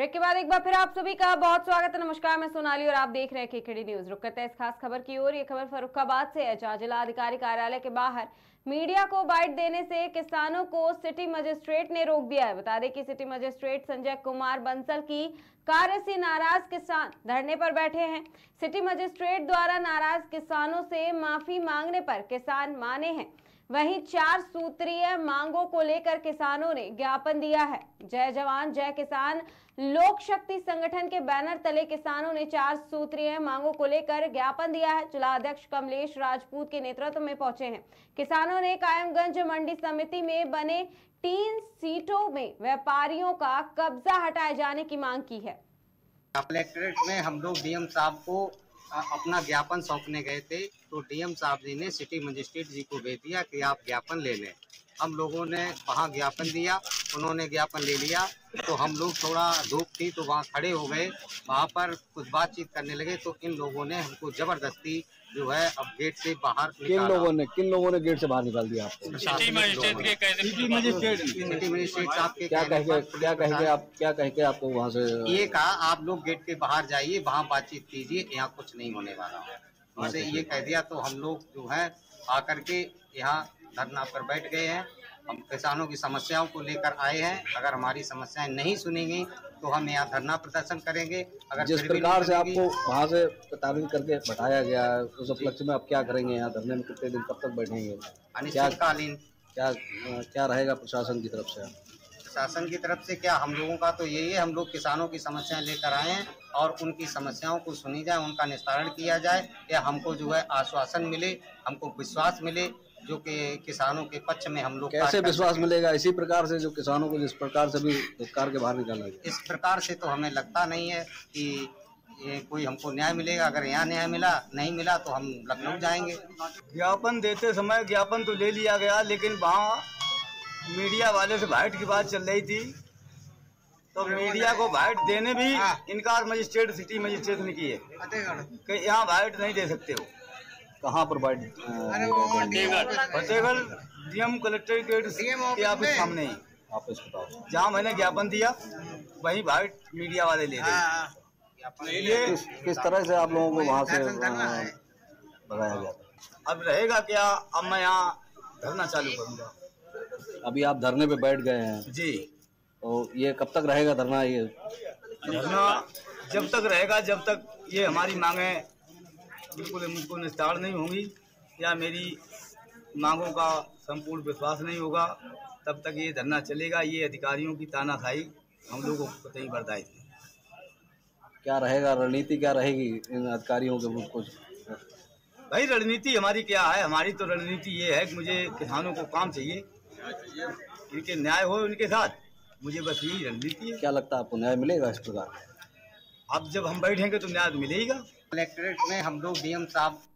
Break के बाद एक बार फिर आप सभी का बहुत स्वागत है। नमस्कार, मैं सोनाली और आप देख रहे हैं केकेडी न्यूज। रुक करते हैं इस खास खबर की ओर। ये खबर फर्रुखाबाद से है, जहां जिला अधिकारी कार्यालय के बाहर मीडिया को बाइट देने से किसानों को सिटी मजिस्ट्रेट ने रोक दिया है। बता दें कि सिटी मजिस्ट्रेट संजय कुमार बंसल की कार्य से नाराज किसान धरने पर बैठे हैं। सिटी मजिस्ट्रेट द्वारा नाराज किसानों से माफी मांगने पर किसान माने हैं। वहीं 4 सूत्रीय मांगों को लेकर किसानों ने ज्ञापन दिया है। जय जवान जय किसान लोक शक्ति संगठन के बैनर तले किसानों ने 4 सूत्रीय मांगों को लेकर ज्ञापन दिया है। जिला अध्यक्ष कमलेश राजपूत के नेतृत्व में पहुंचे हैं। किसानों ने कायमगंज मंडी समिति में बने 3 सीटों में व्यापारियों का कब्जा हटाए जाने की मांग की है। कलेक्ट्रेट में हम लोग डीएम साहब को अपना ज्ञापन सौंपने गए थे, तो डीएम साहब जी ने सिटी मजिस्ट्रेट जी को भेज दिया कि आप ज्ञापन ले लें। हम लोगों ने वहाँ ज्ञापन दिया, उन्होंने ज्ञापन ले लिया, तो हम लोग थोड़ा धूप थी तो वहाँ खड़े हो गए। वहाँ पर कुछ बातचीत करने लगे तो इन लोगों ने हमको जबरदस्ती जो है अब गेट से बाहर किन लोगों ने गेट से बाहर निकाल दिया आपको? सिटी मजिस्ट्रेट साहब के क्या कह के आपको वहाँ से ये कहा आप लोग गेट के बाहर जाइए, वहाँ बातचीत कीजिए, यहाँ कुछ नहीं होने वाला है। वैसे ये कह दिया तो हम लोग जो है आकर के यहाँ धरना पर बैठ गए हैं। हम किसानों की समस्याओं को लेकर आए हैं। अगर हमारी समस्याएं नहीं सुनेंगी तो हम यहाँ धरना प्रदर्शन करेंगे। अगर जिस प्रकार से आपको वहाँ से प्रताड़ित करके बैठाया गया है, उस उपलक्ष्य में आप क्या करेंगे? यहाँ धरने में कितने दिन कब तक बैठेंगे? अनिश्चितकालीन क्या रहेगा प्रशासन की तरफ से? शासन की तरफ से क्या, हम लोगों का तो यही है, हम लोग किसानों की समस्याएं लेकर आए हैं और उनकी समस्याओं को सुनी जाए, उनका निस्तारण किया जाए, या हमको जो है आश्वासन मिले, हमको विश्वास मिले जो कि किसानों के पक्ष में हम लोग। कैसे विश्वास मिलेगा? इसी प्रकार से जो किसानों को जिस प्रकार से भी दुष्कार के बाहर निकाला गया, इस प्रकार से तो हमें लगता नहीं है कि ये कोई हमको न्याय मिलेगा। अगर यहाँ न्याय नहीं मिला तो हम लखनऊ जाएंगे। ज्ञापन देते समय ज्ञापन तो ले लिया गया, लेकिन वहाँ मीडिया वाले से बाइट की बात चल रही थी, तो मीडिया को बाइट देने भी इनकार मजिस्ट्रेट सिटी मजिस्ट्रेट ने की है कि यहाँ बाइट नहीं दे सकते हो। कहाँ पर बाइट? फतेहगढ़ डीएम कलेक्ट्रेट के ऑफिस सामने ही ऑफिस बताओ, जहाँ मैंने ज्ञापन दिया वहीं बाइट मीडिया वाले ले रहे। ये किस तरह से आप लोगों को वहाँ से भगाया गया? अब रहेगा क्या? अब मैं यहाँ धरना चालू करूँगा। अभी आप धरने पे बैठ गए हैं जी, तो ये कब तक रहेगा धरना? ये धरना जब तक रहेगा जब तक ये हमारी मांगें बिल्कुल मुझको निस्तार नहीं होंगी या मेरी मांगों का संपूर्ण विश्वास नहीं होगा, तब तक ये धरना चलेगा। ये अधिकारियों की तानाशाही हम लोगों को कतई बर्दाश्त नहीं। क्या रहेगा रणनीति, क्या रहेगी इन अधिकारियों के? कुछ भाई रणनीति हमारी क्या है? हमारी तो रणनीति ये है कि मुझे किसानों को काम चाहिए, इनके न्याय हो उनके साथ, मुझे बस यही रणनीति है। क्या लगता है आपको न्याय मिलेगा इस प्रकार? अब जब हम बैठेंगे तो न्याय मिलेगा। कलेक्ट्रेट में हम लोग डीएम साहब